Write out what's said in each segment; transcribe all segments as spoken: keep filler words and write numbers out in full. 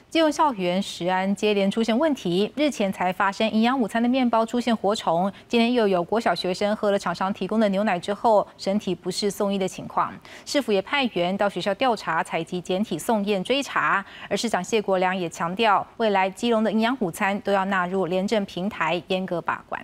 基隆校园食安接连出现问题，日前才发生营养午餐的面包出现活虫，今天又有国小学生喝了厂商提供的牛奶之后，身体不适送医的情况。市府也派员到学校调查、采集检体送验追查。而市长谢国良也强调，未来基隆的营养午餐都要纳入联证平台，严格把关。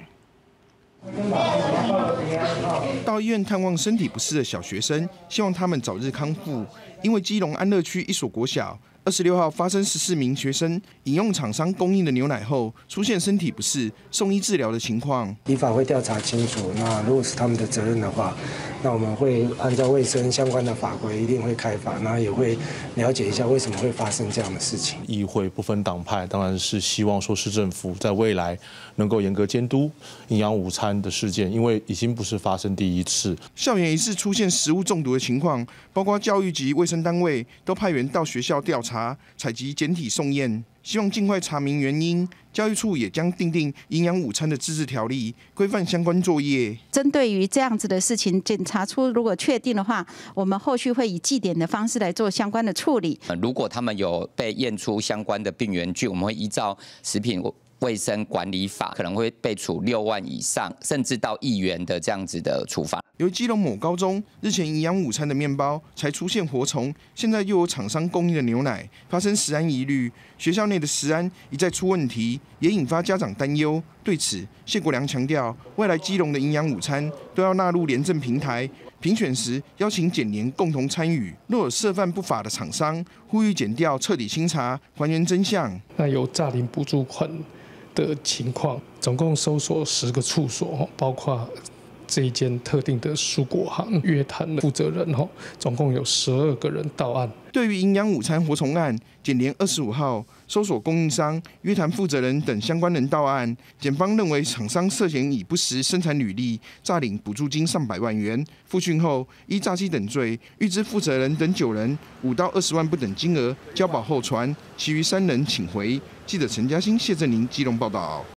到医院探望身体不适的小学生，希望他们早日康复。因为基隆安乐区一所国小二十六号发生十四名学生饮用厂商供应的牛奶后，出现身体不适，送医治疗的情况。 依法会调查清楚。那如果是他们的责任的话，那我们会按照卫生相关的法规，一定会开罚，然后也会了解一下为什么会发生这样的事情。 议会不分党派，当然是希望说市政府在未来能够严格监督营养午餐的事件，因为已经不是发生第一次。 校园疑似出现食物中毒的情况，包括教育及卫生单位都派员到学校调查、采集检体送验，希望尽快查明原因。教育处也将订定营养午餐的自治条例，规范相关作业。 针对于这样子的事情，检查出如果确定的话，我们后续会以祭典的方式来做相关的处理。 如果他们有被验出相关的病原菌，我们会依照食品卫生管理法，可能会被处六万以上，甚至到亿元的这样子的处罚。 由基隆某高中日前营养午餐的面包才出现活虫，现在又有厂商供应的牛奶发生食安疑虑，学校内的食安一再出问题，也引发家长担忧。对此，谢国良强调，未来基隆的营养午餐都要纳入联证平台，评选时邀请检联共同参与。若有涉犯不法的厂商，呼吁检调彻底清查，还原真相。 那有诈领补助款的情况，总共搜索十个处所，包括这一间特定的蔬果行约谈的负责人，总共有十二个人到案。 对于营养午餐活虫案，检联二十五号搜索供应商、约谈负责人等相关人到案，检方认为厂商涉嫌以不实生产履历诈领补助金上百万元，复讯后依诈欺等罪，预知负责人等九人五到二十万不等金额交保候传，其余三人请回。记者陈嘉欣、谢振林基隆报道。